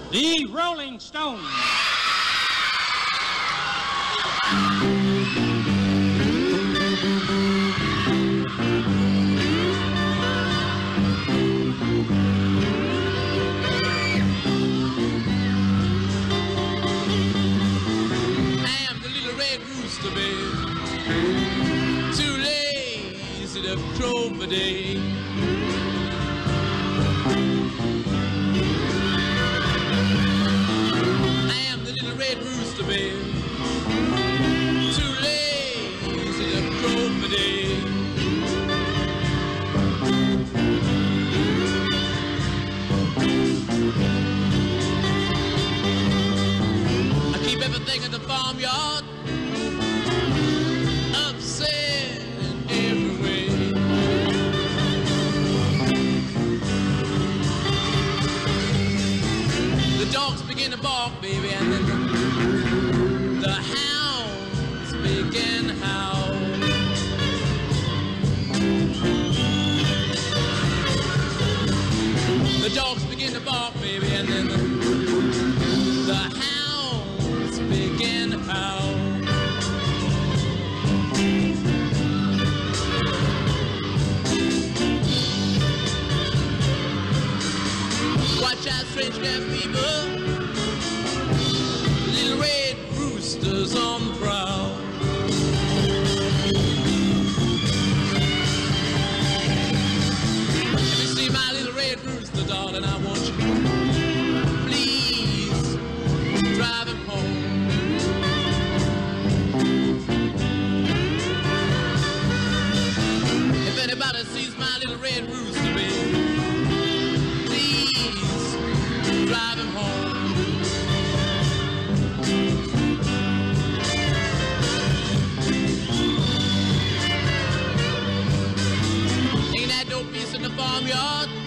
The Rolling Stones. Too lazy to crow for day. I am the little red rooster, babe. Too lazy to crow for day. I keep everything in the farmyard upset in every way. The dogs begin to bark, baby, and then the hounds begin to howl. The dogs begin to bark, baby, and then the hounds begin to howl. Watch out, strange cat fever, little red roosters on the prowl. If you see my little red rooster, darling, I want you, please drive him home. If anybody sees my little red rooster, baby, drive him home. Ain't that no peace in the farmyard?